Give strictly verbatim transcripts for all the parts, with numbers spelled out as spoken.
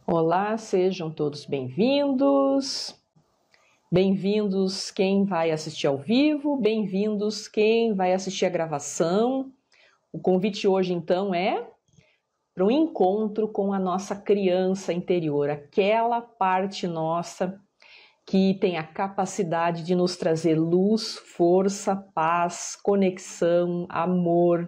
Olá, sejam todos bem-vindos. Bem-vindos quem vai assistir ao vivo, bem-vindos quem vai assistir a gravação. O convite hoje, então, é para um encontro com a nossa criança interior, aquela parte nossa que tem a capacidade de nos trazer luz, força, paz, conexão, amor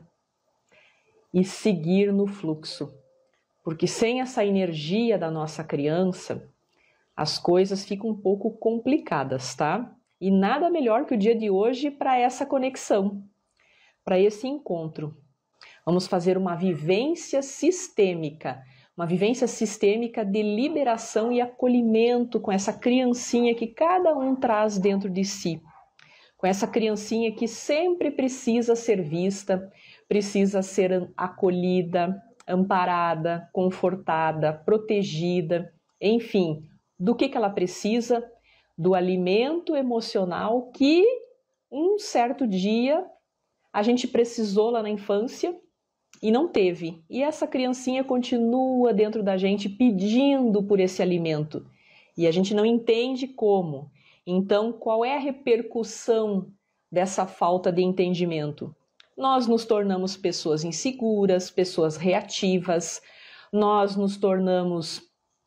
e seguir no fluxo. Porque sem essa energia da nossa criança, as coisas ficam um pouco complicadas, tá? E nada melhor que o dia de hoje para essa conexão, para esse encontro. Vamos fazer uma vivência sistêmica, uma vivência sistêmica de liberação e acolhimento com essa criancinha que cada um traz dentro de si. Com essa criancinha que sempre precisa ser vista, precisa ser acolhida, amparada, confortada, protegida, enfim, do que, que ela precisa? Do alimento emocional que um certo dia a gente precisou lá na infância e não teve. E essa criancinha continua dentro da gente pedindo por esse alimento. E a gente não entende como. Então, qual é a repercussão dessa falta de entendimento? Nós nos tornamos pessoas inseguras, pessoas reativas, nós nos tornamos,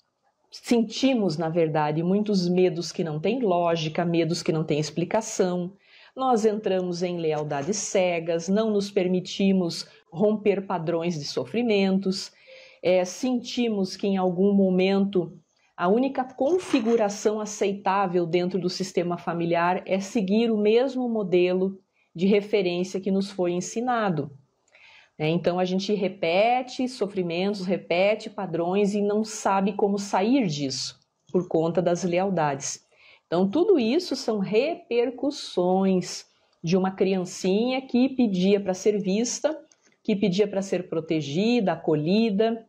sentimos, na verdade, muitos medos que não têm lógica, medos que não têm explicação. Nós entramos em lealdades cegas, não nos permitimos romper padrões de sofrimentos, é, sentimos que em algum momento a única configuração aceitável dentro do sistema familiar é seguir o mesmo modelo de referência que nos foi ensinado. Então a gente repete sofrimentos, repete padrões e não sabe como sair disso por conta das lealdades. Então tudo isso são repercussões de uma criancinha que pedia para ser vista, que pedia para ser protegida, acolhida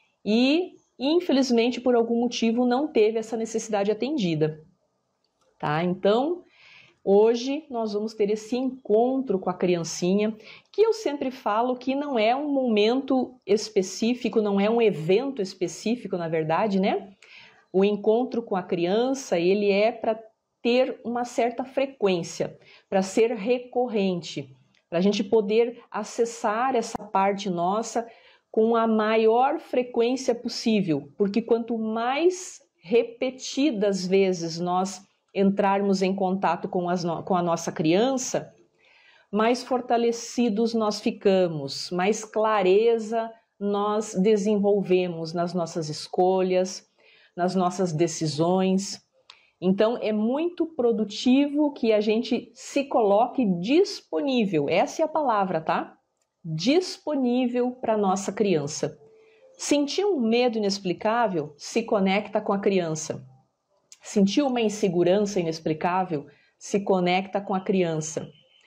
e infelizmente por algum motivo não teve essa necessidade atendida. Tá? Então hoje nós vamos ter esse encontro com a criancinha, que eu sempre falo que não é um momento específico, não é um evento específico, na verdade, né? O encontro com a criança, ele é para ter uma certa frequência, para ser recorrente, para a gente poder acessar essa parte nossa com a maior frequência possível, porque quanto mais repetidas vezes nós entrarmos em contato com, as no... com a nossa criança, mais fortalecidos nós ficamos, mais clareza nós desenvolvemos nas nossas escolhas, nas nossas decisões. Então é muito produtivo que a gente se coloque disponível, essa é a palavra, tá? Disponível para a nossa criança. Sentir um medo inexplicável, se conecta com a criança. Sentiu uma insegurança inexplicável, se conecta com a criança.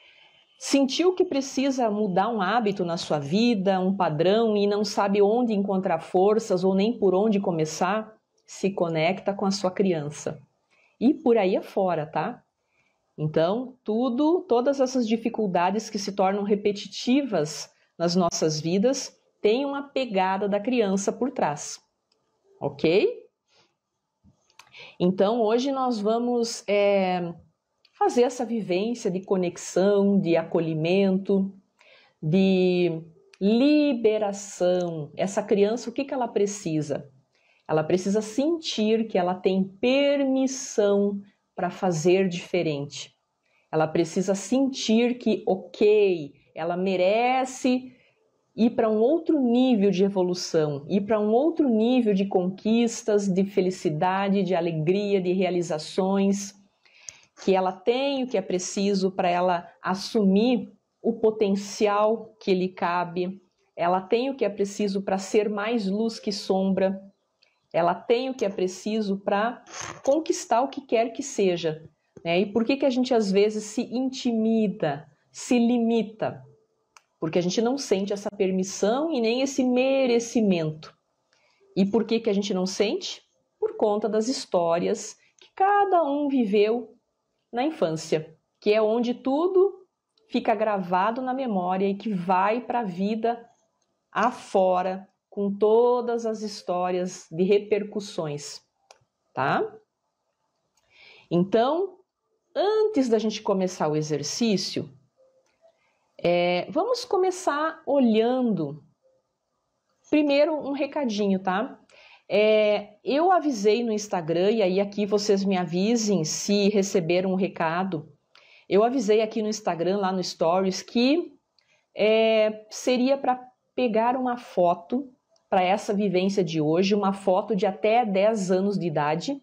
Sentiu que precisa mudar um hábito na sua vida, um padrão, e não sabe onde encontrar forças ou nem por onde começar, se conecta com a sua criança. E por aí afora, tá? Então, tudo, todas essas dificuldades que se tornam repetitivas nas nossas vidas, têm uma pegada da criança por trás. Ok? Então, hoje nós vamos é, fazer essa vivência de conexão, de acolhimento, de liberação. Essa criança, o que, que ela precisa? Ela precisa sentir que ela tem permissão para fazer diferente. Ela precisa sentir que, ok, ela merece ir para um outro nível de evolução, ir para um outro nível de conquistas, de felicidade, de alegria, de realizações, que ela tem o que é preciso para ela assumir o potencial que lhe cabe, ela tem o que é preciso para ser mais luz que sombra, ela tem o que é preciso para conquistar o que quer que seja. Né? E por que, que a gente às vezes se intimida, se limita? Porque a gente não sente essa permissão e nem esse merecimento. E por que, que a gente não sente? Por conta das histórias que cada um viveu na infância, que é onde tudo fica gravado na memória e que vai para a vida afora com todas as histórias de repercussões, tá? Então, antes da gente começar o exercício, é, vamos começar olhando, primeiro um recadinho, tá? É, eu avisei no Instagram, e aí aqui vocês me avisem se receberam um recado. Eu avisei aqui no Instagram, lá no Stories, que é, seria para pegar uma foto para essa vivência de hoje, uma foto de até dez anos de idade,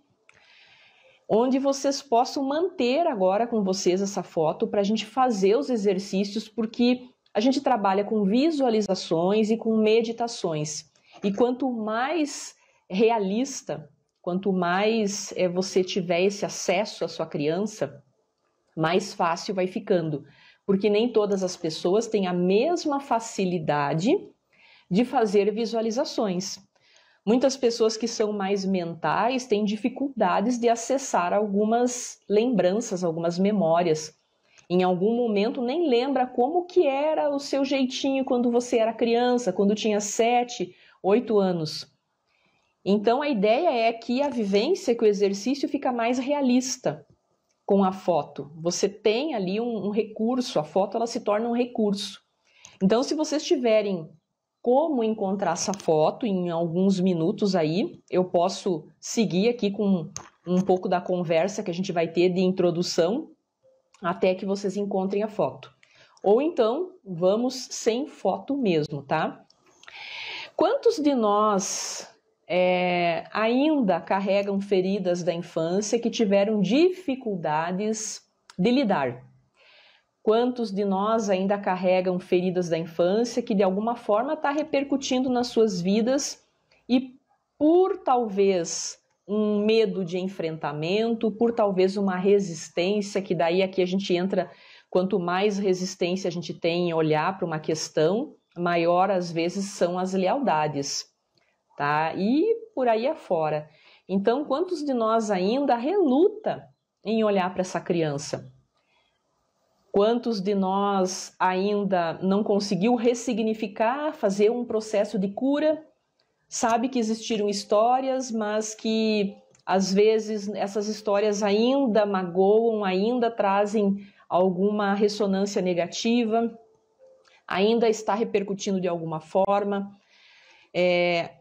onde vocês possam manter agora com vocês essa foto para a gente fazer os exercícios, porque a gente trabalha com visualizações e com meditações. E quanto mais realista, quanto mais é, você tiver esse acesso à sua criança, mais fácil vai ficando. Porque nem todas as pessoas têm a mesma facilidade de fazer visualizações. Muitas pessoas que são mais mentais têm dificuldades de acessar algumas lembranças, algumas memórias. Em algum momento nem lembra como que era o seu jeitinho quando você era criança, quando tinha sete, oito anos. Então a ideia é que a vivência, que o exercício fica mais realista com a foto. Você tem ali um, um recurso, a foto ela se torna um recurso. Então se vocês tiverem como encontrar essa foto em alguns minutos aí, eu posso seguir aqui com um pouco da conversa que a gente vai ter de introdução até que vocês encontrem a foto. Ou então, vamos sem foto mesmo, tá? Quantos de nós é, ainda carregam feridas da infância que tiveram dificuldades de lidar? Quantos de nós ainda carregam feridas da infância que de alguma forma está repercutindo nas suas vidas e por talvez um medo de enfrentamento, por talvez uma resistência, que daí aqui a gente entra, quanto mais resistência a gente tem em olhar para uma questão, maior às vezes são as lealdades, tá? E por aí afora. Então, quantos de nós ainda reluta em olhar para essa criança? Quantos de nós ainda não conseguiu ressignificar, fazer um processo de cura? Sabe que existiram histórias, mas que às vezes essas histórias ainda magoam, ainda trazem alguma ressonância negativa, ainda está repercutindo de alguma forma. É,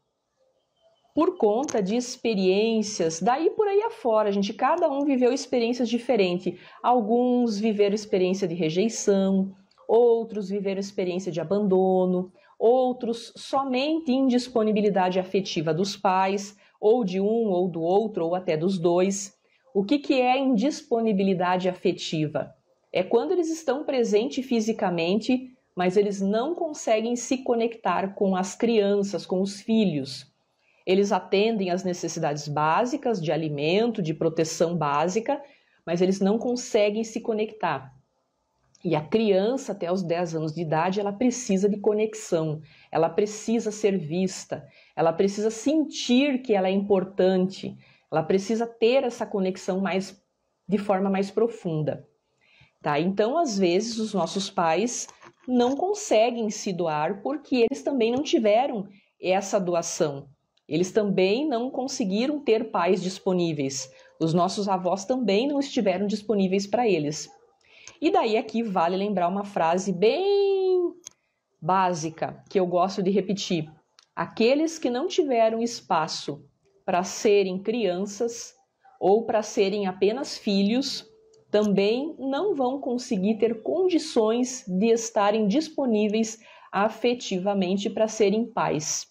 por conta de experiências, daí por aí afora, gente, cada um viveu experiências diferentes. Alguns viveram experiência de rejeição, outros viveram experiência de abandono, outros somente indisponibilidade afetiva dos pais, ou de um ou do outro, ou até dos dois. O que, que é indisponibilidade afetiva? É quando eles estão presentes fisicamente, mas eles não conseguem se conectar com as crianças, com os filhos. Eles atendem às necessidades básicas de alimento, de proteção básica, mas eles não conseguem se conectar. E a criança, até os dez anos de idade, ela precisa de conexão, ela precisa ser vista, ela precisa sentir que ela é importante, ela precisa ter essa conexão mais, de forma mais profunda. Tá? Então, às vezes, os nossos pais não conseguem se doar porque eles também não tiveram essa doação. Eles também não conseguiram ter pais disponíveis. Os nossos avós também não estiveram disponíveis para eles. E daí aqui vale lembrar uma frase bem básica, que eu gosto de repetir. Aqueles que não tiveram espaço para serem crianças ou para serem apenas filhos, também não vão conseguir ter condições de estarem disponíveis afetivamente para serem pais.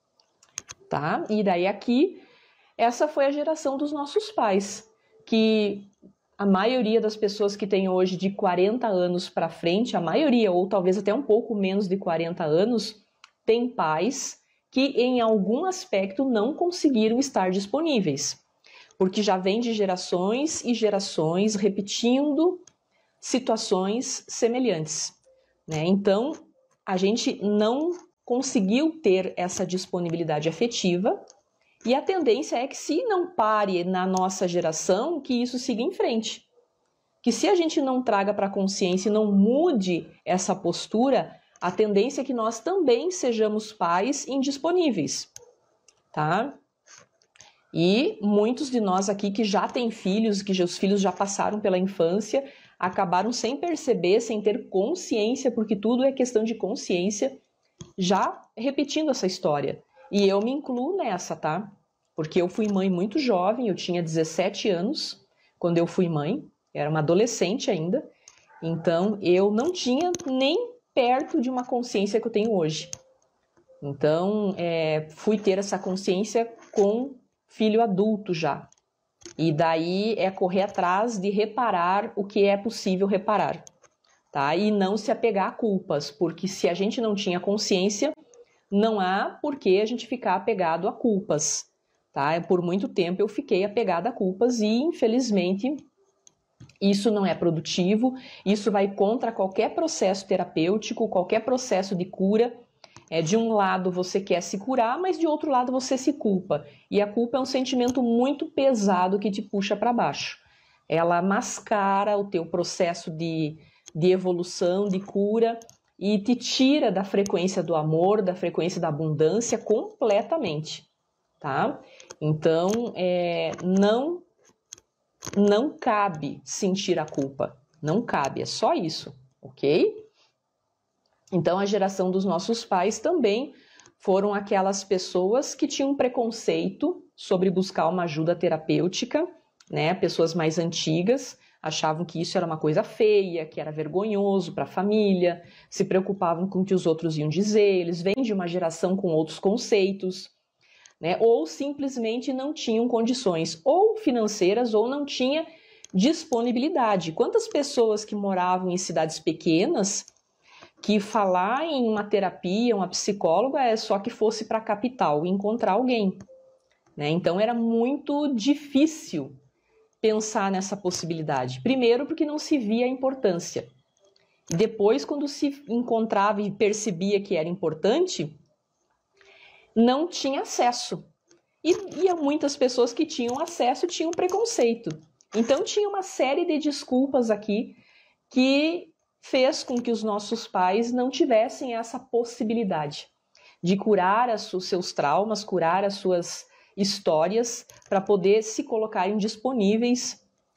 Tá? E daí aqui, essa foi a geração dos nossos pais, que a maioria das pessoas que tem hoje de quarenta anos para frente, a maioria, ou talvez até um pouco menos de quarenta anos, tem pais que em algum aspecto não conseguiram estar disponíveis, porque já vem de gerações e gerações repetindo situações semelhantes, né? Então, a gente não conseguiu ter essa disponibilidade afetiva e a tendência é que se não pare na nossa geração, que isso siga em frente. Que se a gente não traga para a consciência e não mude essa postura, a tendência é que nós também sejamos pais indisponíveis, tá? E muitos de nós aqui que já têm filhos, que os filhos já passaram pela infância, acabaram sem perceber, sem ter consciência, porque tudo é questão de consciência, já repetindo essa história. E eu me incluo nessa, tá? Porque eu fui mãe muito jovem, eu tinha dezessete anos quando eu fui mãe, era uma adolescente ainda, então eu não tinha nem perto de uma consciência que eu tenho hoje. Então, é, fui ter essa consciência com filho adulto já. E daí é correr atrás de reparar o que é possível reparar, tá? E não se apegar a culpas, porque se a gente não tinha consciência, não há por que a gente ficar apegado a culpas, tá? Por muito tempo eu fiquei apegada a culpas e, infelizmente, isso não é produtivo, isso vai contra qualquer processo terapêutico, qualquer processo de cura. É, de um lado você quer se curar, mas de outro lado você se culpa. E a culpa é um sentimento muito pesado que te puxa para baixo. Ela mascara o teu processo de, de evolução, de cura, e te tira da frequência do amor, da frequência da abundância completamente, tá? Então, é, não, não cabe sentir a culpa. Não cabe, é só isso, ok? Então, a geração dos nossos pais também foram aquelas pessoas que tinham preconceito sobre buscar uma ajuda terapêutica, né? Pessoas mais antigas achavam que isso era uma coisa feia, que era vergonhoso para a família, se preocupavam com o que os outros iam dizer, eles vêm de uma geração com outros conceitos, né? Ou simplesmente não tinham condições, ou financeiras, ou não tinha disponibilidade. Quantas pessoas que moravam em cidades pequenas que falar em uma terapia, uma psicóloga, é só que fosse para a capital encontrar alguém, né? Então era muito difícil pensar nessa possibilidade. Primeiro porque não se via a importância. Depois, quando se encontrava e percebia que era importante, não tinha acesso. E, e muitas pessoas que tinham acesso tinham preconceito. Então tinha uma série de desculpas aqui que fez com que os nossos pais não tivessem essa possibilidade de curar as, os seus traumas, curar as suas histórias, para poder se colocarem disponíveis.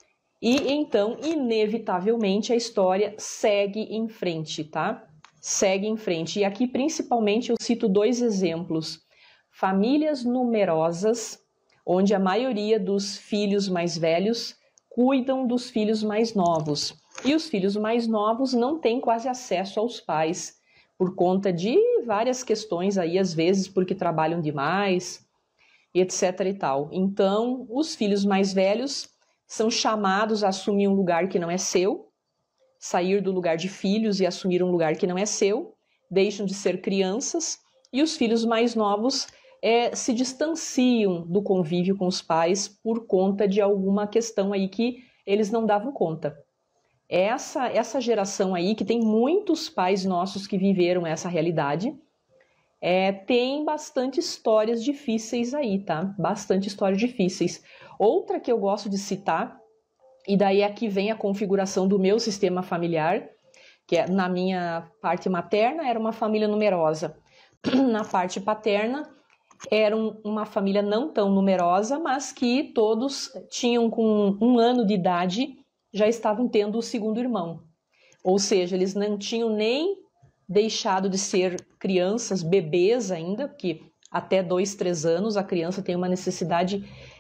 E então, inevitavelmente, a história segue em frente, tá? Segue em frente. E aqui, principalmente, eu cito dois exemplos. Famílias numerosas, onde a maioria dos filhos mais velhos cuidam dos filhos mais novos. E os filhos mais novos não têm quase acesso aos pais, por conta de várias questões aí, às vezes porque trabalham demais, etc e tal. Então, os filhos mais velhos são chamados a assumir um lugar que não é seu, sair do lugar de filhos e assumir um lugar que não é seu, deixam de ser crianças, e os filhos mais novos é, se distanciam do convívio com os pais por conta de alguma questão aí que eles não davam conta. Essa, essa geração aí, que tem muitos pais nossos que viveram essa realidade, é, tem bastante histórias difíceis aí, tá? Bastante histórias difíceis. Outra que eu gosto de citar, e daí aqui vem a configuração do meu sistema familiar, que é, na minha parte materna era uma família numerosa. Na parte paterna era um, uma família não tão numerosa, mas que todos tinham com um ano de idade já estavam tendo o segundo irmão. Ou seja, eles não tinham nem deixado de ser crianças, bebês ainda, porque até dois, três anos a criança tem uma necessidade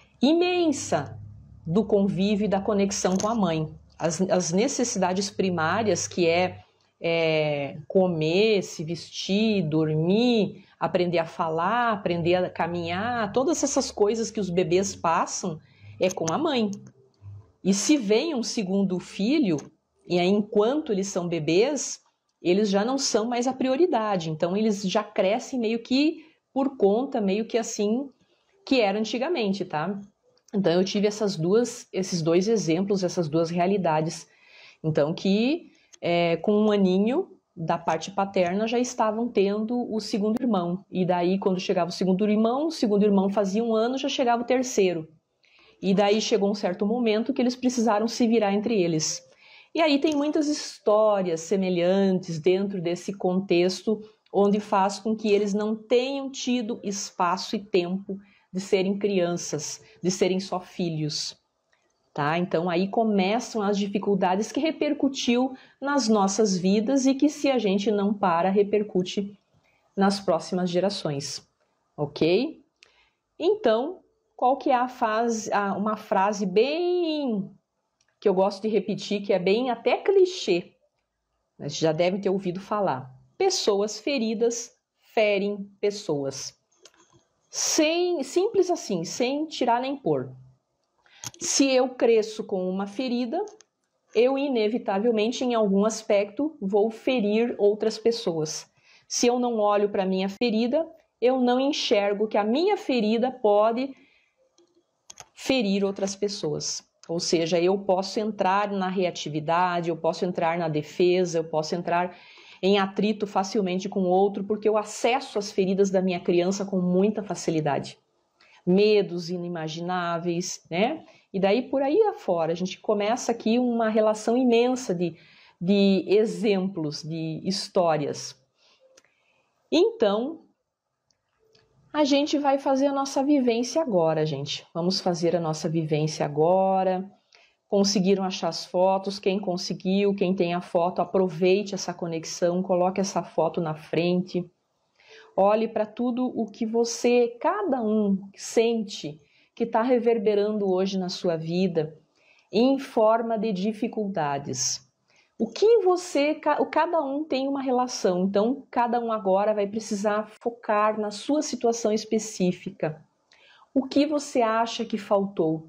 imensa do convívio e da conexão com a mãe. As, as necessidades primárias, que é, é comer, se vestir, dormir, aprender a falar, aprender a caminhar, todas essas coisas que os bebês passam, é com a mãe. E se vem um segundo filho, e aí, enquanto eles são bebês, eles já não são mais a prioridade. Então, eles já crescem meio que por conta, meio que assim, que era antigamente, tá? Então, eu tive essas duas, esses dois exemplos, essas duas realidades. Então, que é, com um aninho da parte paterna já estavam tendo o segundo irmão. E daí, quando chegava o segundo irmão, o segundo irmão fazia um ano, já chegava o terceiro. E daí chegou um certo momento que eles precisaram se virar entre eles. E aí tem muitas histórias semelhantes dentro desse contexto, onde faz com que eles não tenham tido espaço e tempo de serem crianças, de serem só filhos. Tá? Então aí começam as dificuldades que repercutiu nas nossas vidas e que, se a gente não para, repercute nas próximas gerações, ok? Então, qual que é a fase, uma frase bem que eu gosto de repetir, que é bem até clichê, mas já devem ter ouvido falar: pessoas feridas ferem pessoas. Sem, simples assim, sem tirar nem pôr. Se eu cresço com uma ferida, eu inevitavelmente, em algum aspecto, vou ferir outras pessoas. Se eu não olho para a minha ferida, eu não enxergo que a minha ferida pode ferir outras pessoas. Ou seja, eu posso entrar na reatividade, eu posso entrar na defesa, eu posso entrar em atrito facilmente com o outro, porque eu acesso as feridas da minha criança com muita facilidade. Medos inimagináveis, né? E daí por aí afora, a gente começa aqui uma relação imensa de, de exemplos, de histórias. Então, a gente vai fazer a nossa vivência agora, gente. Vamos fazer a nossa vivência agora. Conseguiram achar as fotos? Quem conseguiu, quem tem a foto, aproveite essa conexão, coloque essa foto na frente. Olhe para tudo o que você, cada um, sente que está reverberando hoje na sua vida em forma de dificuldades. O que você, cada um tem uma relação, então cada um agora vai precisar focar na sua situação específica. O que você acha que faltou?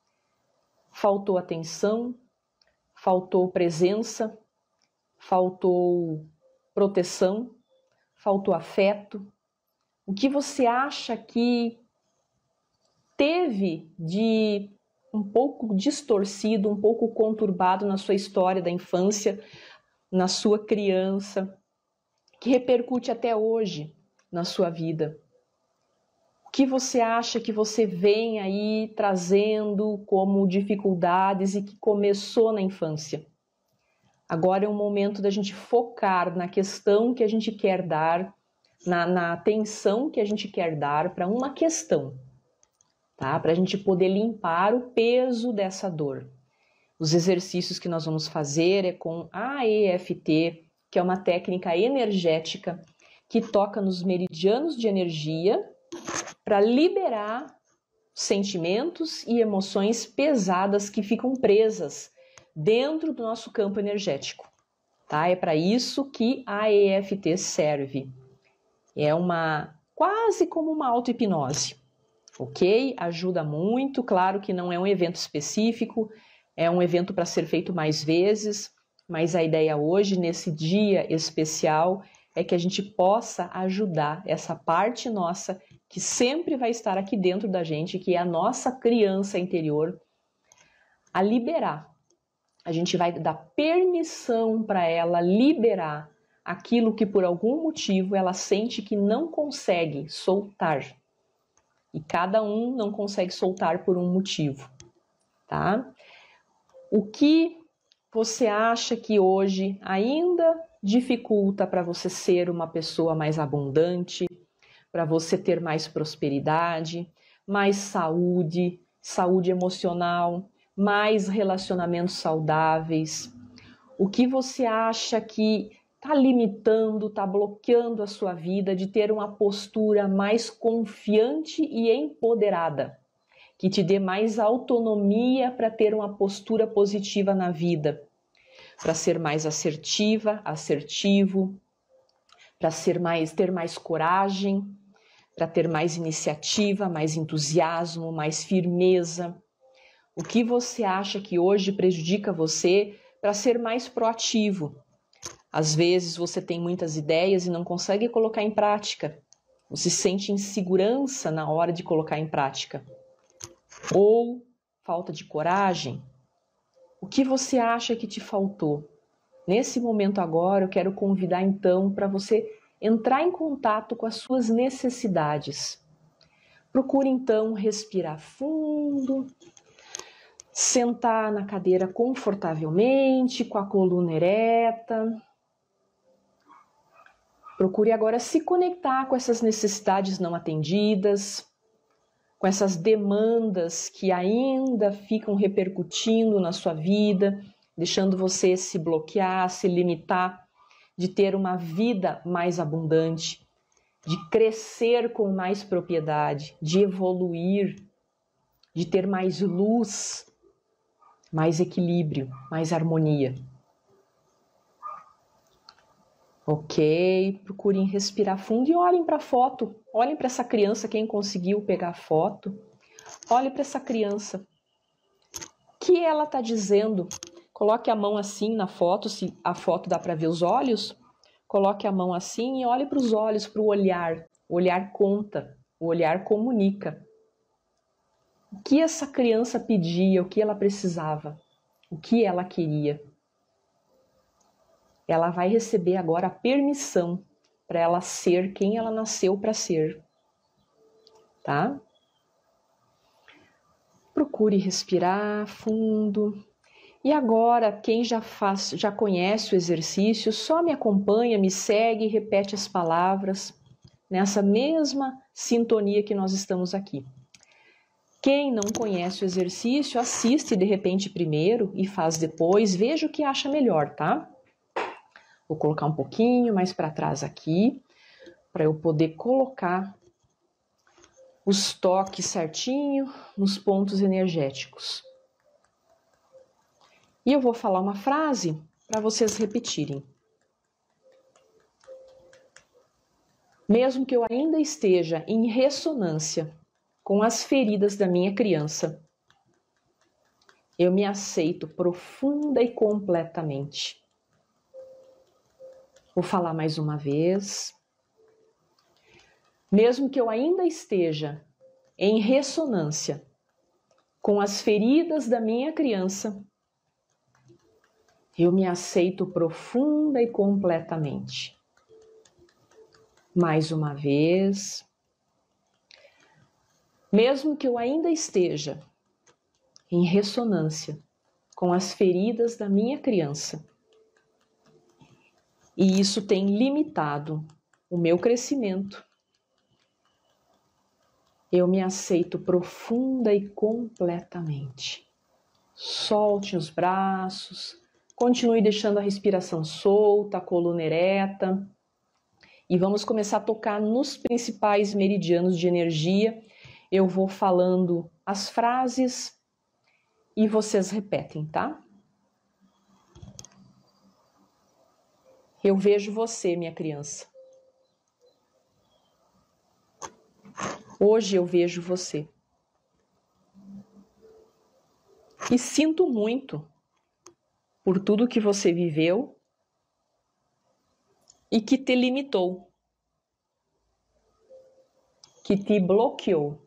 Faltou atenção? Faltou presença? Faltou proteção? Faltou afeto? O que você acha que teve de um pouco distorcido, um pouco conturbado na sua história da infância, na sua criança, que repercute até hoje na sua vida? O que você acha que você vem aí trazendo como dificuldades e que começou na infância? Agora é um momento da gente focar na questão que a gente quer dar, na, na atenção que a gente quer dar para uma questão. Tá? Para a gente poder limpar o peso dessa dor. Os exercícios que nós vamos fazer é com a E F T, que é uma técnica energética que toca nos meridianos de energia para liberar sentimentos e emoções pesadas que ficam presas dentro do nosso campo energético. Tá? É para isso que a E F T serve. É uma quase como uma auto-hipnose. Ok? Ajuda muito, claro que não é um evento específico, é um evento para ser feito mais vezes, mas a ideia hoje, nesse dia especial, é que a gente possa ajudar essa parte nossa, que sempre vai estar aqui dentro da gente, que é a nossa criança interior, a liberar. A gente vai dar permissão para ela liberar aquilo que por algum motivo ela sente que não consegue soltar. E cada um não consegue soltar por um motivo, tá? O que você acha que hoje ainda dificulta para você ser uma pessoa mais abundante, para você ter mais prosperidade, mais saúde, saúde emocional, mais relacionamentos saudáveis? O que você acha que está limitando, está bloqueando a sua vida de ter uma postura mais confiante e empoderada, que te dê mais autonomia para ter uma postura positiva na vida, para ser mais assertiva, assertivo, para ser mais, ter mais coragem, para ter mais iniciativa, mais entusiasmo, mais firmeza? O que você acha que hoje prejudica você para ser mais proativo? Às vezes você tem muitas ideias e não consegue colocar em prática. Você sente insegurança na hora de colocar em prática. Ou falta de coragem. O que você acha que te faltou? Nesse momento agora, eu quero convidar então para você entrar em contato com as suas necessidades. Procure então respirar fundo. Sentar na cadeira confortavelmente, com a coluna ereta. Procure agora se conectar com essas necessidades não atendidas, com essas demandas que ainda ficam repercutindo na sua vida, deixando você se bloquear, se limitar, de ter uma vida mais abundante, de crescer com mais propriedade, de evoluir, de ter mais luz, mais equilíbrio, mais harmonia. Ok, procurem respirar fundo e olhem para a foto. Olhem para essa criança, quem conseguiu pegar a foto. Olhe para essa criança. O que ela está dizendo? Coloque a mão assim na foto, se a foto dá para ver os olhos. Coloque a mão assim e olhe para os olhos, para o olhar. O olhar conta, o olhar comunica. O que essa criança pedia, o que ela precisava, o que ela queria. Ela vai receber agora a permissão para ela ser quem ela nasceu para ser, tá? Procure respirar fundo. E agora, quem já faz, já conhece o exercício, só me acompanha, me segue e repete as palavras nessa mesma sintonia que nós estamos aqui. Quem não conhece o exercício, assiste de repente primeiro e faz depois, veja o que acha melhor, tá? Vou colocar um pouquinho mais para trás aqui, para eu poder colocar os toques certinho nos pontos energéticos. E eu vou falar uma frase para vocês repetirem. Mesmo que eu ainda esteja em ressonância com as feridas da minha criança, eu me aceito profunda e completamente. Vou falar mais uma vez. Mesmo que eu ainda esteja em ressonância com as feridas da minha criança, eu me aceito profunda e completamente. Mais uma vez. Mesmo que eu ainda esteja em ressonância com as feridas da minha criança, e isso tem limitado o meu crescimento, eu me aceito profunda e completamente. Solte os braços, continue deixando a respiração solta, a coluna ereta. E vamos começar a tocar nos principais meridianos de energia. Eu vou falando as frases e vocês repetem, tá? Eu vejo você, minha criança. Hoje eu vejo você. E sinto muito por tudo que você viveu e que te limitou, que te bloqueou,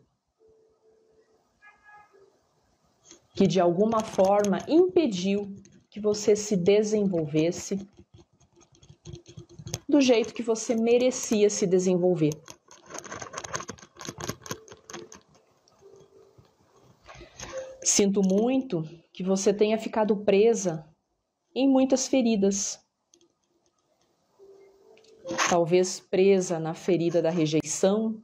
que de alguma forma impediu que você se desenvolvesse do jeito que você merecia se desenvolver. Sinto muito que você tenha ficado presa em muitas feridas. Talvez presa na ferida da rejeição,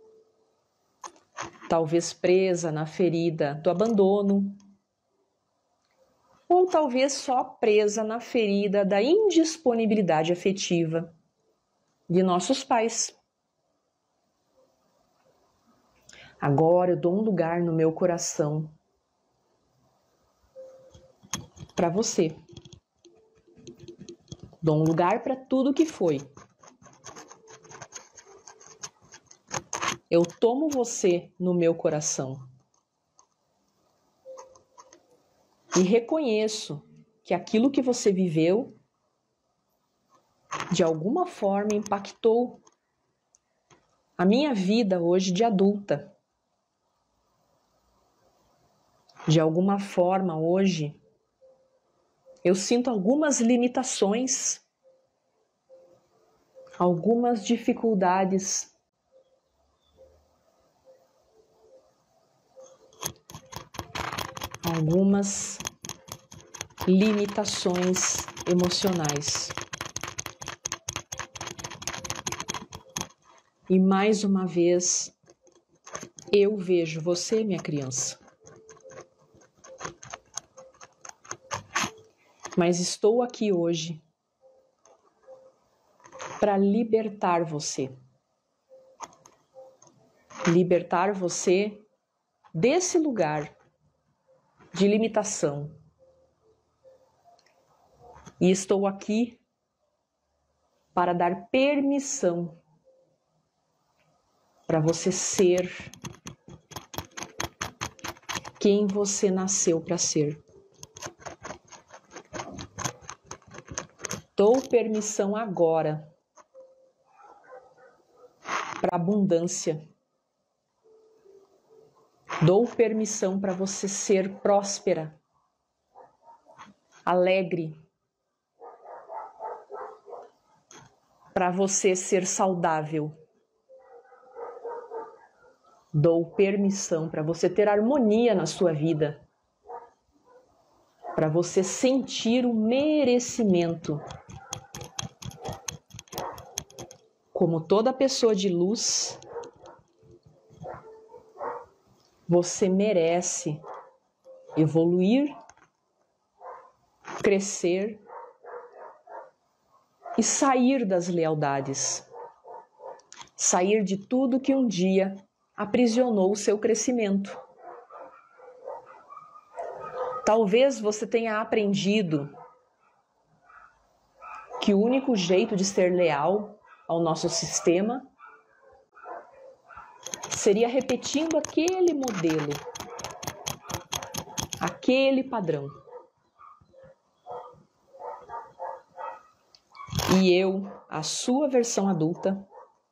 talvez presa na ferida do abandono, ou talvez só presa na ferida da indisponibilidade afetiva de nossos pais. Agora eu dou um lugar no meu coração para você. Dou um lugar para tudo que foi. Eu tomo você no meu coração. E reconheço que aquilo que você viveu, de alguma forma, impactou a minha vida hoje de adulta. De alguma forma, hoje, eu sinto algumas limitações, algumas dificuldades. algumas limitações emocionais. E mais uma vez, eu vejo você, minha criança. Mas estou aqui hoje para libertar você. Libertar você desse lugar de limitação. E estou aqui para dar permissão para você ser quem você nasceu para ser. Dou permissão agora para abundância. Dou permissão para você ser próspera, alegre, para você ser saudável. Dou permissão para você ter harmonia na sua vida, para você sentir o merecimento. Como toda pessoa de luz, você merece evoluir, crescer e sair das lealdades, sair de tudo que um dia aprisionou o seu crescimento. Talvez você tenha aprendido que o único jeito de ser leal ao nosso sistema seria repetindo aquele modelo, aquele padrão. E eu, a sua versão adulta,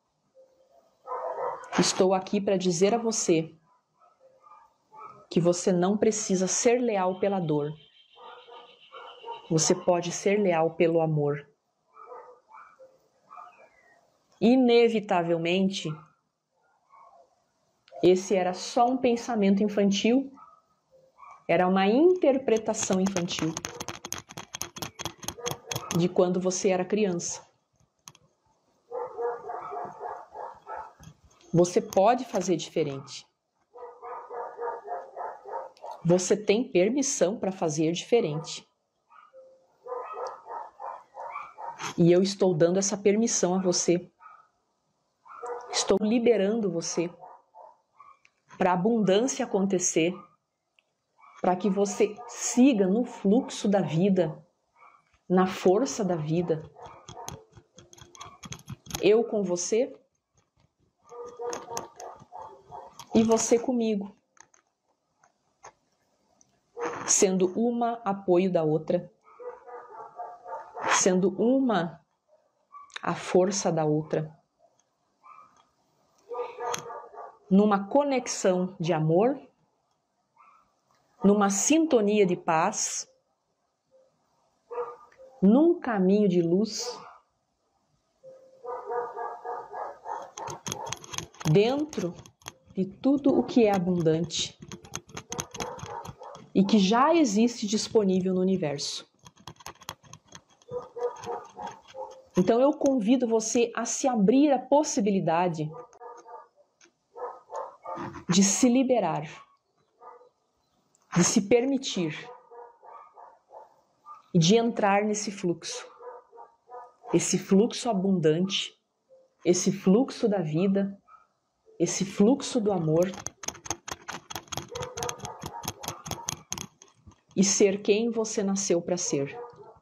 estou aqui para dizer a você que você não precisa ser leal pela dor. Você pode ser leal pelo amor. Inevitavelmente, esse era só um pensamento infantil, era uma interpretação infantil de quando você era criança. Você pode fazer diferente. Você tem permissão para fazer diferente. E eu estou dando essa permissão a você. Estou liberando você para a abundância acontecer, para que você siga no fluxo da vida, na força da vida. Eu com você e você comigo, sendo uma apoio da outra, sendo uma a força da outra, numa conexão de amor, numa sintonia de paz, num caminho de luz, dentro de tudo o que é abundante e que já existe disponível no universo. Então eu convido você a se abrir à possibilidade de se liberar, de se permitir e de entrar nesse fluxo, esse fluxo abundante, esse fluxo da vida, esse fluxo do amor, e ser quem você nasceu para ser.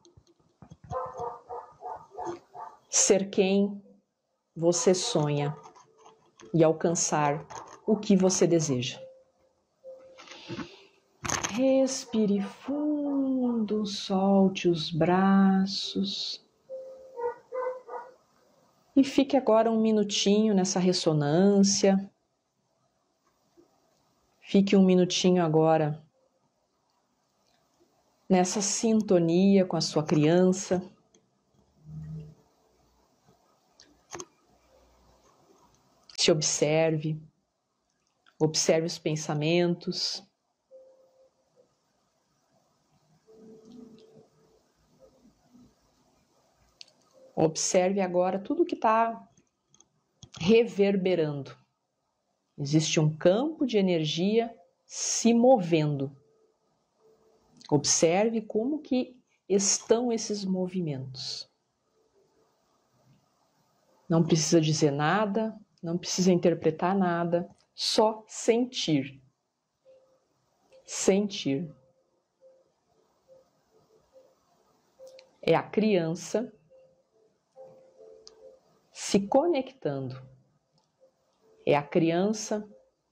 Ser quem você sonha e alcançar o que você deseja. Respire fundo, solte os braços e fique agora um minutinho nessa ressonância. Fique um minutinho agora nessa sintonia com a sua criança. Se observe, observe os pensamentos. Observe agora tudo que está reverberando. Existe um campo de energia se movendo. Observe como que estão esses movimentos. Não precisa dizer nada, não precisa interpretar nada, só sentir. Sentir. É a criança se conectando. É a criança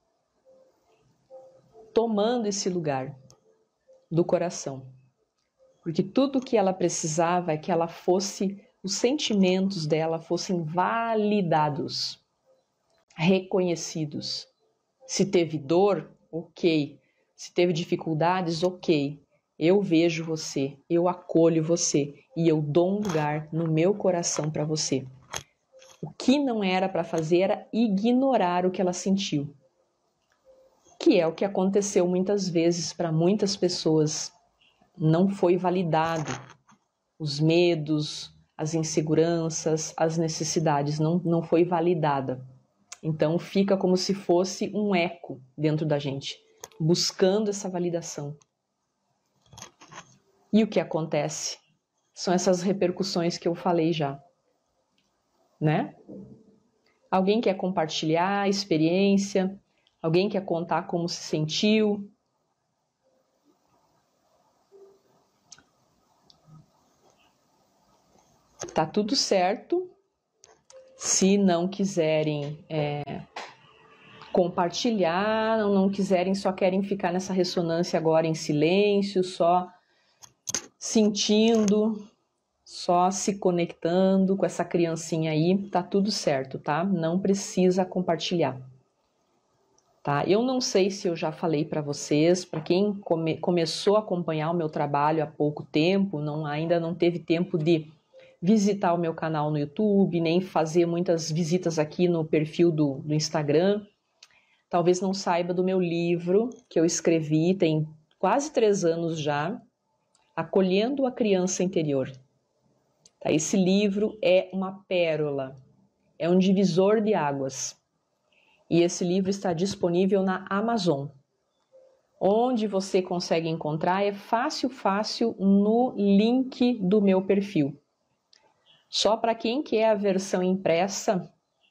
tomando esse lugar do coração. Porque tudo o que ela precisava é que ela fosse, os sentimentos dela fossem validados, reconhecidos. Se teve dor, ok. Se teve dificuldades, ok. Eu vejo você, eu acolho você e eu dou um lugar no meu coração para você. O que não era para fazer era ignorar o que ela sentiu. Que é o que aconteceu muitas vezes para muitas pessoas. Não foi validado os medos, as inseguranças, as necessidades, não, não foi validada. Então fica como se fosse um eco dentro da gente, buscando essa validação. E o que acontece? São essas repercussões que eu falei já, né? Alguém quer compartilhar a experiência? Alguém quer contar como se sentiu? Tá tudo certo. Se não quiserem é, compartilhar, não, não quiserem, só querem ficar nessa ressonância agora em silêncio, só sentindo, só se conectando com essa criancinha aí, tá tudo certo, tá? Não precisa compartilhar. Tá? Eu não sei se eu já falei para vocês, para quem come, começou a acompanhar o meu trabalho há pouco tempo, não, ainda não teve tempo de visitar o meu canal no YouTube, nem fazer muitas visitas aqui no perfil do, do Instagram. Talvez não saiba do meu livro que eu escrevi, tem quase três anos já, Acolhendo a Criança Interior. Tá? Esse livro é uma pérola, é um divisor de águas. E esse livro está disponível na Amazon. Onde você consegue encontrar é fácil, fácil no link do meu perfil. Só para quem quer a versão impressa,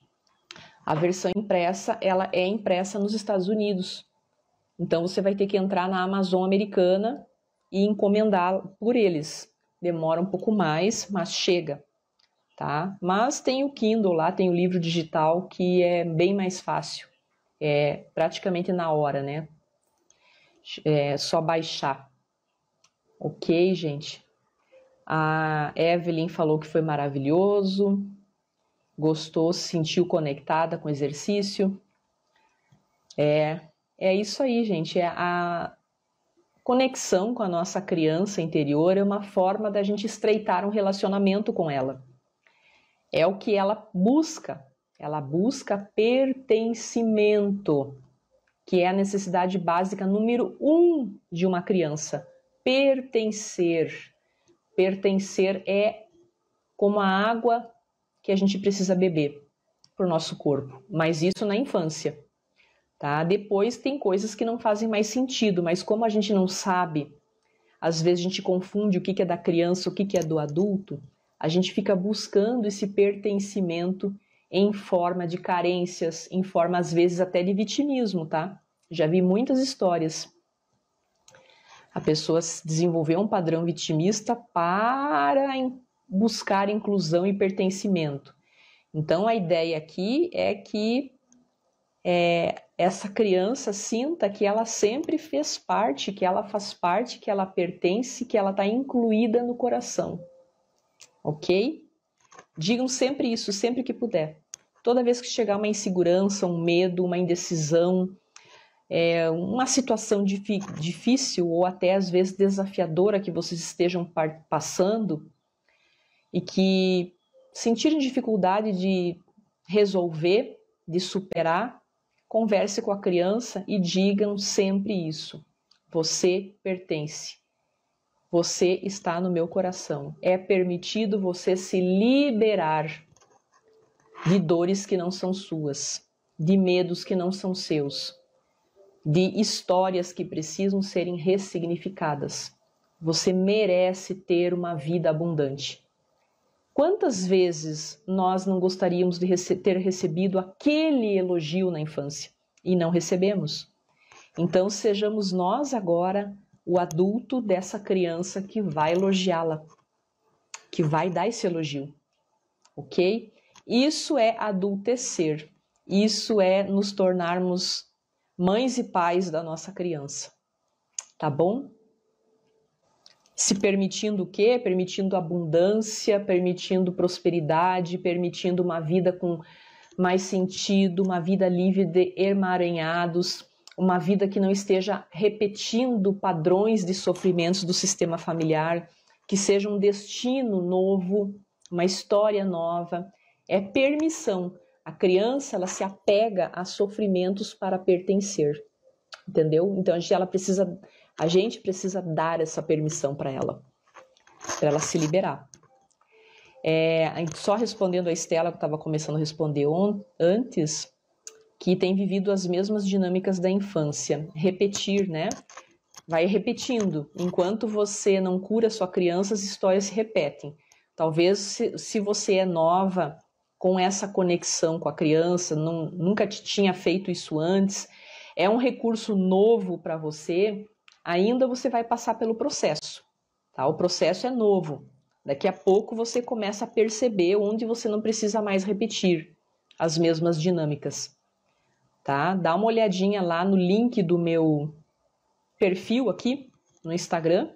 a versão impressa ela é impressa nos Estados Unidos. Então você vai ter que entrar na Amazon americana e encomendar por eles. Demora um pouco mais, mas chega. Tá? Mas tem o Kindle lá, tem o livro digital que é bem mais fácil, é praticamente na hora, né? É só baixar. Ok, gente? A Evelyn falou que foi maravilhoso, gostou, se sentiu conectada com o exercício. É, é isso aí, gente. É a conexão com a nossa criança interior é uma forma da gente estreitar um relacionamento com ela. É o que ela busca. Ela busca pertencimento, que é a necessidade básica número um de uma criança. Pertencer. Pertencer é como a água que a gente precisa beber para o nosso corpo. Mas isso na infância. Tá? Depois tem coisas que não fazem mais sentido, mas como a gente não sabe, às vezes a gente confunde o que é da criança, o que é do adulto, a gente fica buscando esse pertencimento em forma de carências, em forma às vezes até de vitimismo, tá? Já vi muitas histórias. A pessoa desenvolveu um padrão vitimista para buscar inclusão e pertencimento. Então a ideia aqui é que é, essa criança sinta que ela sempre fez parte, que ela faz parte, que ela pertence, que ela está incluída no coração. Ok? Digam sempre isso, sempre que puder. Toda vez que chegar uma insegurança, um medo, uma indecisão, é, uma situação difícil ou até às vezes desafiadora que vocês estejam passando e que sentirem dificuldade de resolver, de superar, converse com a criança e digam sempre isso. Você pertence. Você está no meu coração. É permitido você se liberar de dores que não são suas, de medos que não são seus, de histórias que precisam serem ressignificadas. Você merece ter uma vida abundante. Quantas vezes nós não gostaríamos de rece- ter recebido aquele elogio na infância e não recebemos? Então sejamos nós agora o adulto dessa criança que vai elogiá-la, que vai dar esse elogio, ok? Isso é adultecer, isso é nos tornarmos mães e pais da nossa criança, tá bom? Se permitindo o quê? Permitindo abundância, permitindo prosperidade, permitindo uma vida com mais sentido, uma vida livre de emaranhados, uma vida que não esteja repetindo padrões de sofrimentos do sistema familiar, que seja um destino novo, uma história nova. É permissão. A criança, ela se apega a sofrimentos para pertencer, entendeu? Então a gente, ela precisa, a gente precisa dar essa permissão para ela, para ela se liberar. É, só respondendo a Estela, que estava começando a responder on, antes, que tem vivido as mesmas dinâmicas da infância. Repetir, né? Vai repetindo. Enquanto você não cura sua criança, as histórias se repetem. Talvez, se, se você é nova, com essa conexão com a criança, não, nunca tinha feito isso antes, é um recurso novo para você, ainda você vai passar pelo processo, tá? O processo é novo. Daqui a pouco você começa a perceber onde você não precisa mais repetir as mesmas dinâmicas, tá? Dá uma olhadinha lá no link do meu perfil aqui no Instagram.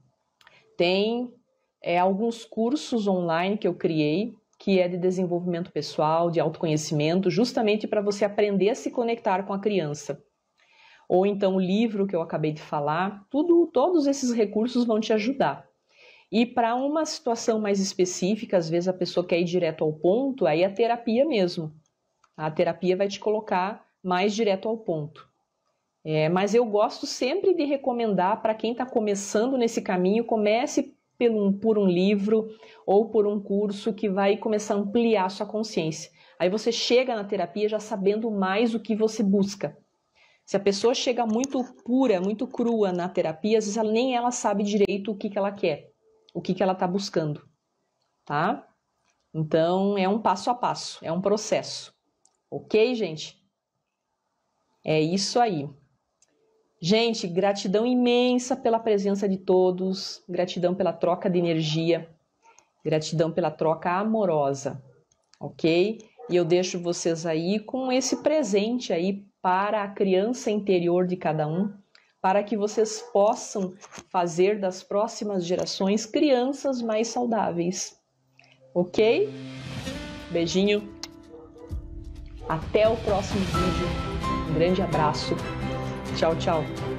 Tem é, alguns cursos online que eu criei, que é de desenvolvimento pessoal, de autoconhecimento, justamente para você aprender a se conectar com a criança. Ou então o livro que eu acabei de falar, tudo, todos esses recursos vão te ajudar. E para uma situação mais específica, às vezes a pessoa quer ir direto ao ponto, aí é a terapia mesmo. A terapia vai te colocar mais direto ao ponto. É, mas eu gosto sempre de recomendar para quem está começando nesse caminho, comece por um, por um livro ou por um curso que vai começar a ampliar a sua consciência. Aí você chega na terapia já sabendo mais o que você busca. Se a pessoa chega muito pura, muito crua na terapia, às vezes ela, nem ela sabe direito o que, que ela quer, o que, que ela está buscando, tá? Então, é um passo a passo, é um processo. Ok, gente? É isso aí. Gente, gratidão imensa pela presença de todos, gratidão pela troca de energia, gratidão pela troca amorosa, ok? E eu deixo vocês aí com esse presente aí para a criança interior de cada um, para que vocês possam fazer das próximas gerações crianças mais saudáveis, ok? Beijinho, até o próximo vídeo, um grande abraço, tchau, tchau.